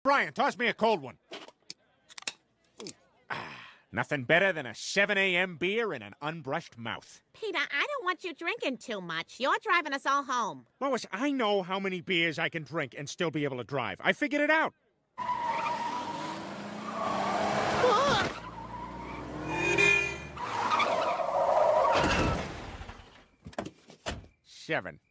Brian, toss me a cold one. Nothing better than a 7 a.m. beer and an unbrushed mouth. Peter, I don't want you drinking too much. You're driving us all home. Lois, I know how many beers I can drink and still be able to drive. I figured it out. Seven.